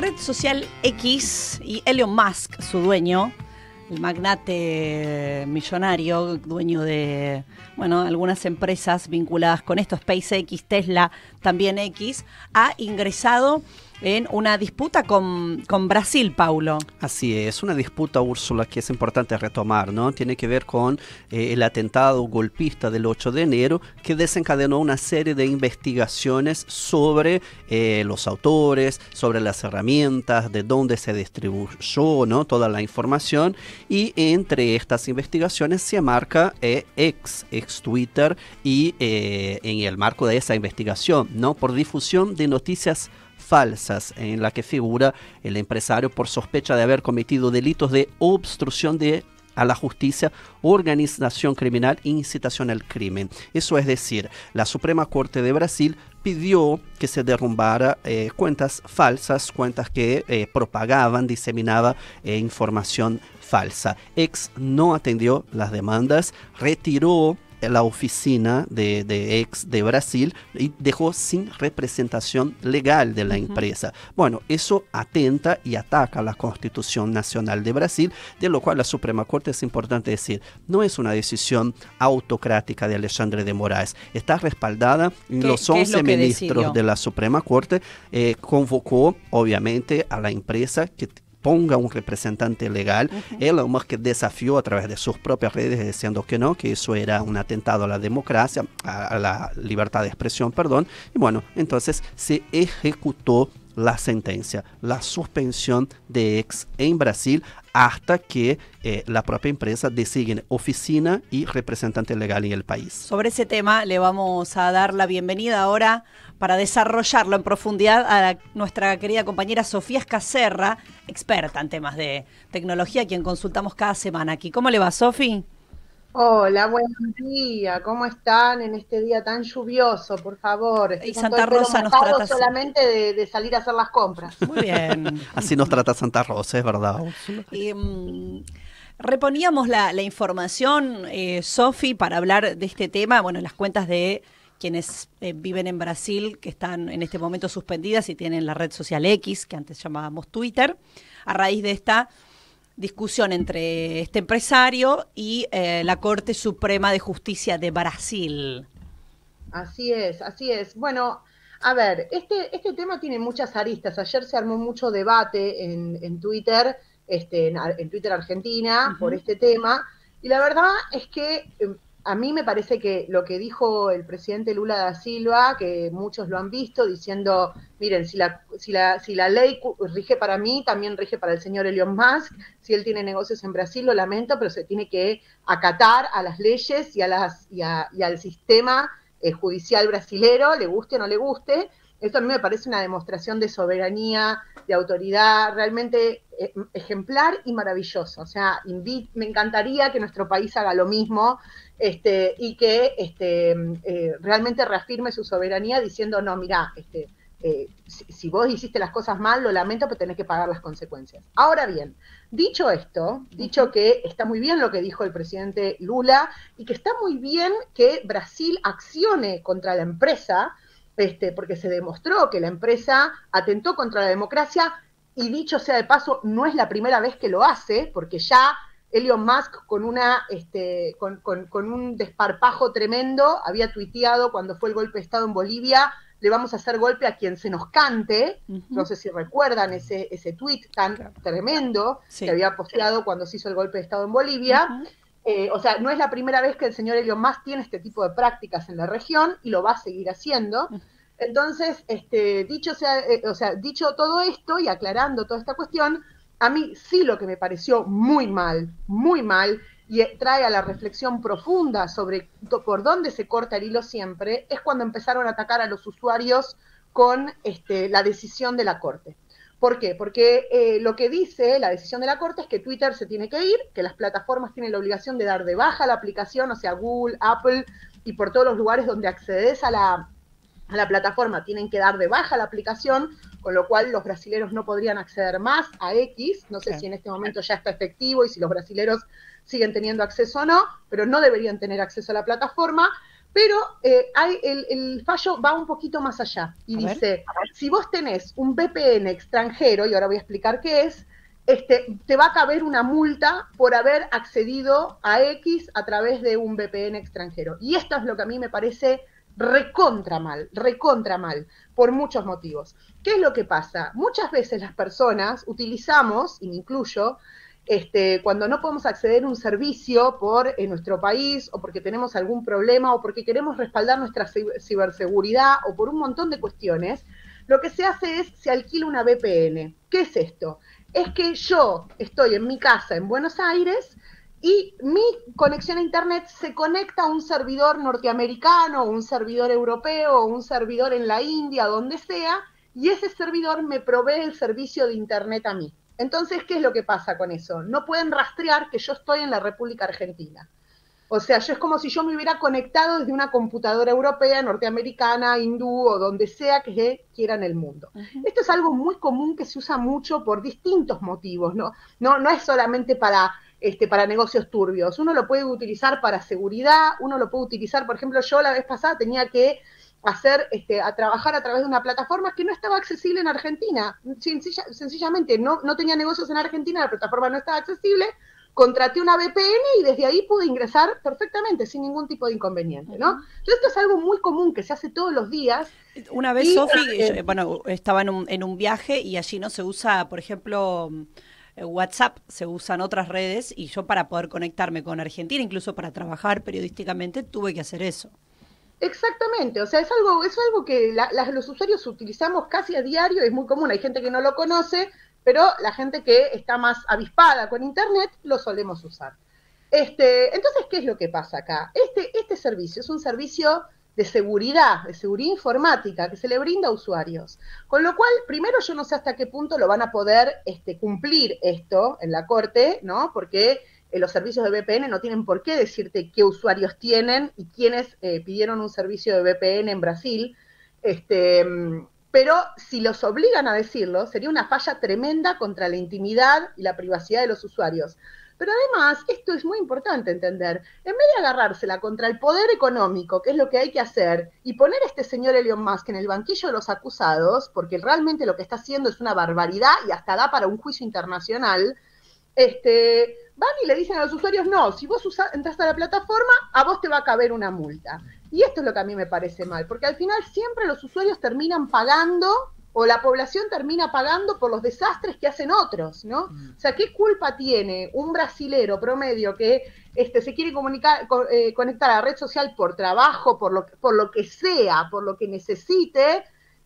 red social X y Elon Musk, su dueño, el magnate millonario, dueño de, bueno, algunas empresas vinculadas con esto, SpaceX, Tesla, también X, ha ingresado en una disputa con Brasil, Paulo. Así es, una disputa, Úrsula, que es importante retomar, ¿no? Tiene que ver con el atentado golpista del 8 de enero, que desencadenó una serie de investigaciones sobre los autores, sobre las herramientas, de dónde se distribuyó, ¿no? Toda la información, y entre estas investigaciones se marca ex Twitter, y en el marco de esa investigación, ¿no? Por difusión de noticias falsas, en la que figura el empresario por sospecha de haber cometido delitos de obstrucción a la justicia, organización criminal e incitación al crimen. Eso es decir, la Suprema Corte de Brasil pidió que se derrumbara cuentas falsas, cuentas que propagaban, diseminaban información falsa. Ex no atendió las demandas, retiró la oficina de Ex de Brasil y dejó sin representación legal de la empresa. Bueno, eso atenta y ataca a la Constitución Nacional de Brasil, de lo cual la Suprema Corte, es importante decir, no es una decisión autocrática de Alexandre de Moraes, está respaldada en los 11 ministros de la Suprema Corte. Convocó obviamente a la empresa que ponga un representante legal. Elon Musk desafió a través de sus propias redes diciendo que no, que eso era un atentado a la democracia, a la libertad de expresión, perdón. Y bueno, entonces se ejecutó la sentencia, la suspensión de Ex en Brasil, hasta que la propia empresa designe oficina y representante legal en el país. Sobre ese tema le vamos a dar la bienvenida ahora para desarrollarlo en profundidad a nuestra querida compañera Sofía Escacerra, experta en temas de tecnología, a quien consultamos cada semana aquí. ¿Cómo le va, Sofi? Hola, buen día. ¿Cómo están en este día tan lluvioso? Por favor. Y Santa Rosa nos trata así. Solamente de salir a hacer las compras. Muy bien. Así nos trata Santa Rosa, es verdad. Reponíamos la información, Sofi, para hablar de este tema. Bueno, las cuentas de quienes viven en Brasil, que están en este momento suspendidas y tienen la red social X, que antes llamábamos Twitter, a raíz de esta discusión entre este empresario y la Corte Suprema de Justicia de Brasil. Así es, así es. Bueno, a ver, este tema tiene muchas aristas. Ayer se armó mucho debate en Twitter, en Twitter Argentina, por este tema, y la verdad es que a mí me parece que lo que dijo el presidente Lula da Silva, que muchos lo han visto, diciendo, miren, si la ley rige para mí, también rige para el señor Elon Musk. Si él tiene negocios en Brasil, lo lamento, pero se tiene que acatar a las leyes y al sistema judicial brasilero, le guste o no le guste. Esto a mí me parece una demostración de soberanía, de autoridad, realmente ejemplar y maravilloso. O sea, me encantaría que nuestro país haga lo mismo, y que realmente reafirme su soberanía diciendo, no, mirá, si vos hiciste las cosas mal, lo lamento, pero tenés que pagar las consecuencias. Ahora bien, dicho esto, dicho que está muy bien lo que dijo el presidente Lula y que está muy bien que Brasil accione contra la empresa, porque se demostró que la empresa atentó contra la democracia, y dicho sea de paso, no es la primera vez que lo hace, porque ya Elon Musk con un desparpajo tremendo había tuiteado cuando fue el golpe de Estado en Bolivia, le vamos a hacer golpe a quien se nos cante. No sé si recuerdan ese tuit tan tremendo que había posteado cuando se hizo el golpe de Estado en Bolivia. O sea, no es la primera vez que el señor Elon Musk tiene este tipo de prácticas en la región y lo va a seguir haciendo. Entonces, dicho todo esto y aclarando toda esta cuestión, a mí sí lo que me pareció muy mal, y trae a la reflexión profunda sobre por dónde se corta el hilo siempre, es cuando empezaron a atacar a los usuarios con la decisión de la Corte. ¿Por qué? Porque lo que dice la decisión de la Corte es que Twitter se tiene que ir, que las plataformas tienen la obligación de dar de baja la aplicación, o sea, Google, Apple, y por todos los lugares donde accedes a la plataforma tienen que dar de baja la aplicación, con lo cual los brasileros no podrían acceder más a X. No sé si en este momento ya está efectivo y si los brasileros siguen teniendo acceso o no, pero no deberían tener acceso a la plataforma. Pero el fallo va un poquito más allá y dice, si vos tenés un VPN extranjero, y ahora voy a explicar qué es, te va a caber una multa por haber accedido a X a través de un VPN extranjero. Y esto es lo que a mí me parece recontra mal, por muchos motivos. ¿Qué es lo que pasa? Muchas veces las personas utilizamos, y me incluyo, cuando no podemos acceder a un servicio por nuestro país, o porque tenemos algún problema, o porque queremos respaldar nuestra ciberseguridad, o por un montón de cuestiones, lo que se hace es, se alquila una VPN. ¿Qué es esto? Es que yo estoy en mi casa en Buenos Aires y mi conexión a Internet se conecta a un servidor norteamericano, o un servidor europeo, o un servidor en la India, donde sea, y ese servidor me provee el servicio de Internet a mí. Entonces, ¿qué es lo que pasa con eso? No pueden rastrear que yo estoy en la República Argentina. O sea, es como si yo me hubiera conectado desde una computadora europea, norteamericana, hindú o donde sea que quiera en el mundo. Esto es algo muy común que se usa mucho por distintos motivos, ¿no? No es solamente para negocios turbios. Uno lo puede utilizar para seguridad, uno lo puede utilizar, por ejemplo, yo la vez pasada tenía que trabajar a través de una plataforma que no estaba accesible en Argentina. Sencillamente no tenía negocios en Argentina, la plataforma no estaba accesible, contraté una VPN y desde ahí pude ingresar perfectamente, sin ningún tipo de inconveniente, ¿no? Entonces esto es algo muy común que se hace todos los días. Una vez, Sofi, bueno, estaba en un viaje y allí no se usa, por ejemplo, WhatsApp, se usan otras redes, y yo para poder conectarme con Argentina, incluso para trabajar periodísticamente, tuve que hacer eso. Exactamente, o sea, es algo que los usuarios utilizamos casi a diario, es muy común, hay gente que no lo conoce, pero la gente que está más avispada con Internet lo solemos usar. Entonces, ¿qué es lo que pasa acá? Este servicio es un servicio de seguridad informática que se le brinda a usuarios. Con lo cual, primero yo no sé hasta qué punto lo van a poder cumplir esto en la Corte, ¿no? Porque los servicios de VPN no tienen por qué decirte qué usuarios tienen y quiénes pidieron un servicio de VPN en Brasil. Pero si los obligan a decirlo, sería una falla tremenda contra la intimidad y la privacidad de los usuarios. Pero además, esto es muy importante entender, en vez de agarrársela contra el poder económico, que es lo que hay que hacer, y poner a este señor Elon Musk en el banquillo de los acusados, porque realmente lo que está haciendo es una barbaridad y hasta da para un juicio internacional, van y le dicen a los usuarios, no, si vos entraste a la plataforma, a vos te va a caber una multa. Y esto es lo que a mí me parece mal, porque al final siempre los usuarios terminan pagando, o la población termina pagando por los desastres que hacen otros, ¿no? O sea, ¿qué culpa tiene un brasilero promedio que se quiere conectar a la red social por trabajo, por lo que sea, por lo que necesite,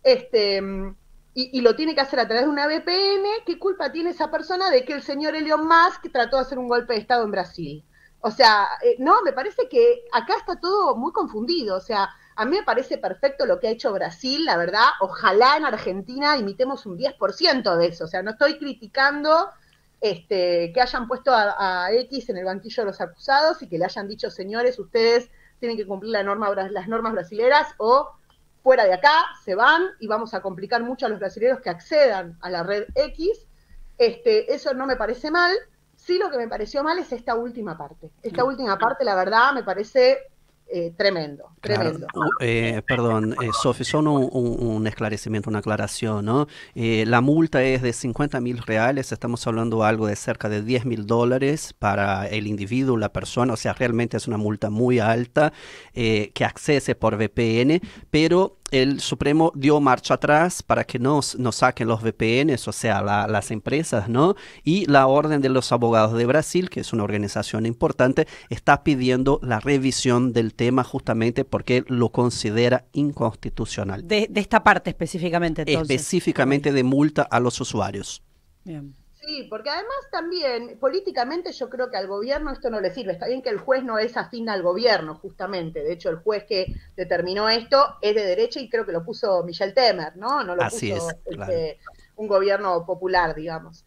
y lo tiene que hacer a través de una VPN? ¿Qué culpa tiene esa persona de que el señor Elon Musk trató de hacer un golpe de Estado en Brasil? O sea, no, me parece que acá está todo muy confundido. O sea, a mí me parece perfecto lo que ha hecho Brasil, la verdad. Ojalá en Argentina imitemos un 10% de eso. O sea, no estoy criticando que hayan puesto a X en el banquillo de los acusados y que le hayan dicho, señores, ustedes tienen que cumplir las normas brasileras o fuera de acá, se van y vamos a complicar mucho a los brasileños que accedan a la red X. Eso no me parece mal. Sí, lo que me pareció mal es esta última parte. Esta última parte, la verdad, me parece tremendo. Claro. Perdón, Sofi, solo un esclarecimiento, una aclaración, ¿no? La multa es de 50.000 reales, estamos hablando algo de cerca de $10.000 para el individuo, la persona, o sea, realmente es una multa muy alta que accese por VPN, pero el Supremo dio marcha atrás para que no saquen los VPNs, o sea, las empresas, ¿no? Y la Orden de los Abogados de Brasil, que es una organización importante, está pidiendo la revisión del tema justamente porque lo considera inconstitucional. De esta parte específicamente, entonces. Específicamente de multa a los usuarios. Bien. Sí, porque además también políticamente yo creo que al gobierno esto no le sirve. Está bien que el juez no es afín al gobierno, justamente. De hecho, el juez que determinó esto es de derecha y creo que lo puso Michel Temer, ¿no? No lo Así puso es, claro. Un gobierno popular, digamos.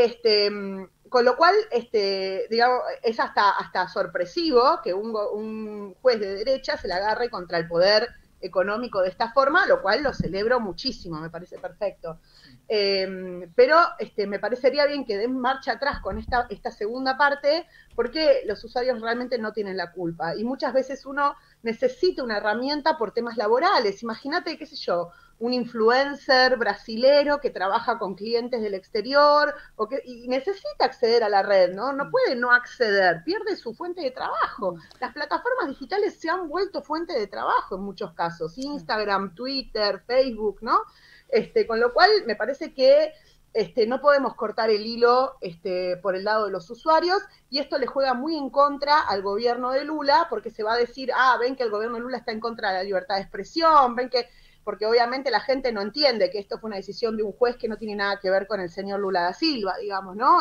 Con lo cual, digamos, es hasta sorpresivo que un juez de derecha se la agarre contra el poder económico de esta forma, lo cual lo celebro muchísimo, me parece perfecto. Pero me parecería bien que den marcha atrás con esta segunda parte, porque los usuarios realmente no tienen la culpa. Y muchas veces uno necesita una herramienta por temas laborales. Imagínate, qué sé yo, un influencer brasilero que trabaja con clientes del exterior y necesita acceder a la red, ¿no? No puede no acceder, pierde su fuente de trabajo. Las plataformas digitales se han vuelto fuente de trabajo en muchos casos. Instagram, Twitter, Facebook, ¿no? Con lo cual me parece que no podemos cortar el hilo por el lado de los usuarios, y esto le juega muy en contra al gobierno de Lula, porque se va a decir, ven que el gobierno de Lula está en contra de la libertad de expresión, porque obviamente la gente no entiende que esto fue una decisión de un juez que no tiene nada que ver con el señor Lula da Silva, digamos, ¿no?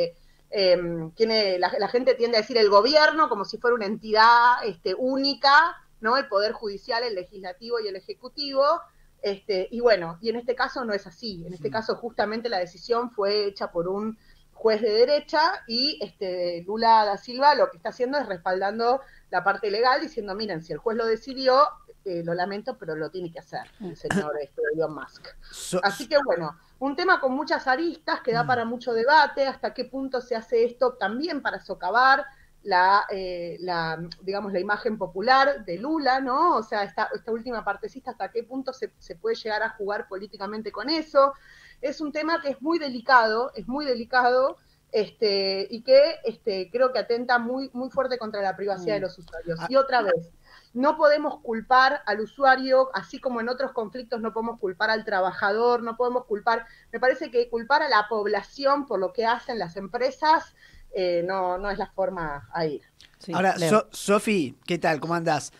La gente tiende a decir el gobierno como si fuera una entidad única, ¿no? El Poder Judicial, el Legislativo y el Ejecutivo. Y bueno, y en este caso no es así. En este caso justamente la decisión fue hecha por un juez de derecha, y Lula da Silva lo que está haciendo es respaldando la parte legal, diciendo, miren, si el juez lo decidió, lo lamento, pero lo tiene que hacer el señor Elon Musk. Así que bueno, un tema con muchas aristas que da para mucho debate, hasta qué punto se hace esto también para socavar digamos, la imagen popular de Lula, ¿no? O sea, esta última partecita, hasta qué punto se puede llegar a jugar políticamente con eso. Es un tema que es muy delicado, y que creo que atenta muy, muy fuerte contra la privacidad de los usuarios. Y otra vez, no podemos culpar al usuario, así como en otros conflictos no podemos culpar al trabajador, no podemos me parece que culpar a la población por lo que hacen las empresas no es la forma a ir. Sí, ahora, Sofi, ¿qué tal? ¿Cómo andás?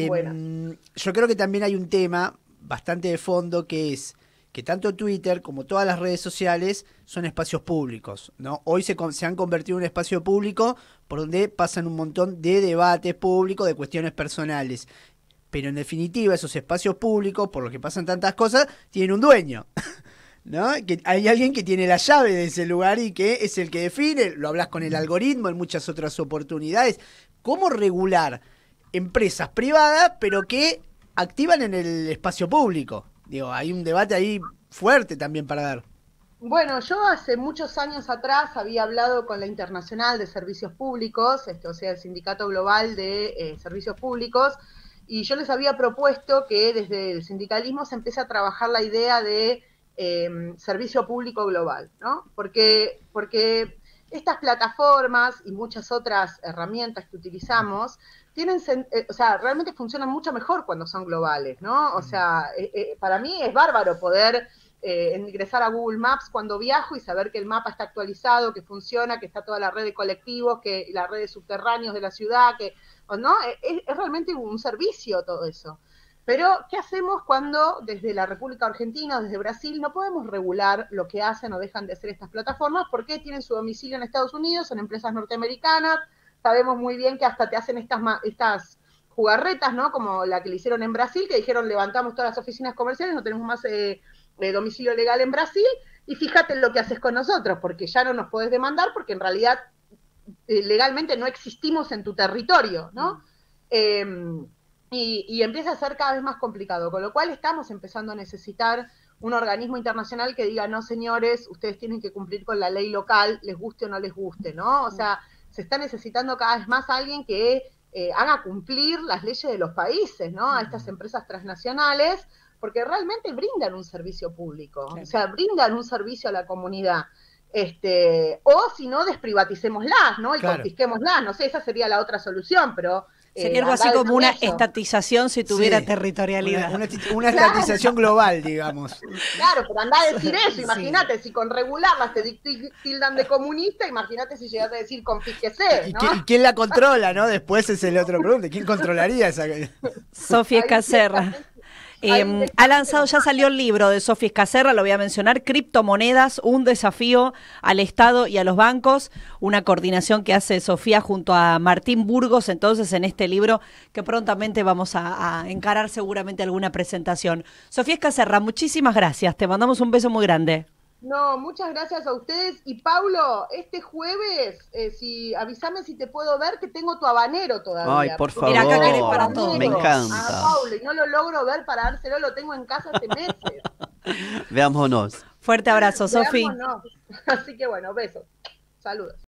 Yo creo que también hay un tema bastante de fondo, que es que tanto Twitter como todas las redes sociales son espacios públicos, ¿no? Hoy se han convertido en un espacio público por donde pasan un montón de debates públicos de cuestiones personales. Pero en definitiva, esos espacios públicos, por los que pasan tantas cosas, tienen un dueño, ¿no? Que hay alguien que tiene la llave de ese lugar y que es el que define. Lo hablas con el algoritmo en muchas otras oportunidades. ¿Cómo regular empresas privadas pero que activan en el espacio público? Digo, hay un debate ahí fuerte también para dar. Bueno, yo hace muchos años atrás había hablado con la Internacional de Servicios Públicos, o sea, el Sindicato Global de Servicios Públicos, y yo les había propuesto que desde el sindicalismo se empiece a trabajar la idea de servicio público global, ¿no? Porque estas plataformas y muchas otras herramientas que utilizamos realmente funcionan mucho mejor cuando son globales, ¿no? O sea, para mí es bárbaro poder ingresar a Google Maps cuando viajo y saber que el mapa está actualizado, que funciona, que está toda la red de colectivos, que la red de subterráneos de la ciudad, ¿no? Es realmente un servicio todo eso. Pero, ¿qué hacemos cuando desde la República Argentina o desde Brasil no podemos regular lo que hacen o dejan de hacer estas plataformas? Porque tienen su domicilio en Estados Unidos, son empresas norteamericanas, sabemos muy bien que hasta te hacen estas jugarretas, ¿no? Como la que le hicieron en Brasil, que dijeron levantamos todas las oficinas comerciales, no tenemos más domicilio legal en Brasil, y fíjate lo que haces con nosotros, porque ya no nos podés demandar, porque en realidad legalmente no existimos en tu territorio, ¿no? Y empieza a ser cada vez más complicado, con lo cual estamos empezando a necesitar un organismo internacional que diga, no señores, ustedes tienen que cumplir con la ley local, les guste o no les guste, ¿no? O sea, se está necesitando cada vez más alguien que haga cumplir las leyes de los países, ¿no? A estas empresas transnacionales, porque realmente brindan un servicio público, o sea, brindan un servicio a la comunidad. O si no, desprivaticémoslas, ¿no? Y confisquémoslas, no sé, esa sería la otra solución, pero... Sería algo así como una estatización si tuviera territorialidad. Una estatización global, digamos. Claro, pero andá a decir eso, imagínate, si con regularlas te tildan de comunista, imagínate si llegas a decir confísquese, ¿no? ¿Y quién la controla, no? Después es el otro pregunta, ¿quién controlaría esa? Sofía Escacerra. Ya salió el libro de Sofía Escacerra, lo voy a mencionar, Criptomonedas, un desafío al Estado y a los bancos, una coordinación que hace Sofía junto a Martín Burgos, entonces en este libro que prontamente vamos a encarar seguramente alguna presentación. Sofía Escacerra, muchísimas gracias, te mandamos un beso muy grande. No, muchas gracias a ustedes. Y Paulo, este jueves, avísame si te puedo ver, que tengo tu habanero todavía. Ay, por favor, mira, acá querés para todo. Me encanta. Paulo, y no lo logro ver para dárselo, lo tengo en casa hace meses. Veámonos. Fuerte abrazo, Sofi. Veámonos. Así que bueno, besos. Saludos.